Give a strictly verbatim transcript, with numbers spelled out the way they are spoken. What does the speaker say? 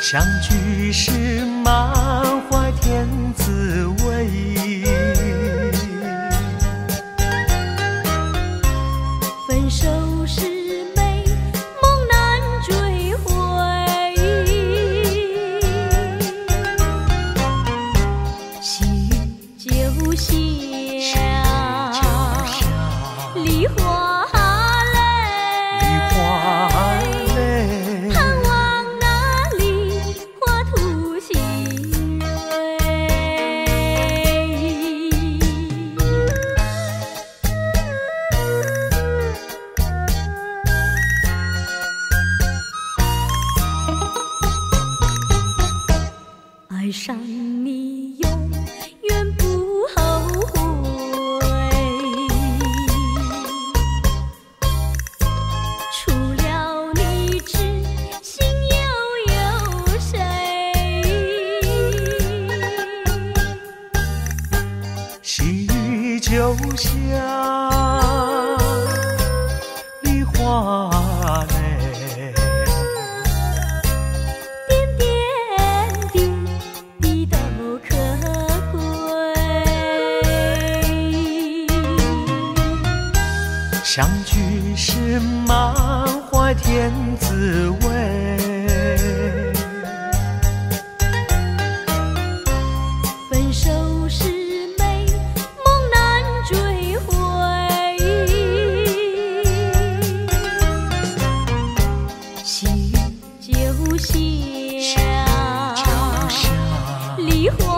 相聚时满怀甜滋味， 分手时美梦难追回，细雨就下，梨花泪，盼望那梨花吐新蕊。爱上你永远不后悔，除了你知心又有谁？ 细雨就下，梨花泪， 点点滴滴都可贵。 相聚时满怀甜滋味， 分手时美梦难追回，细雨就下，梨花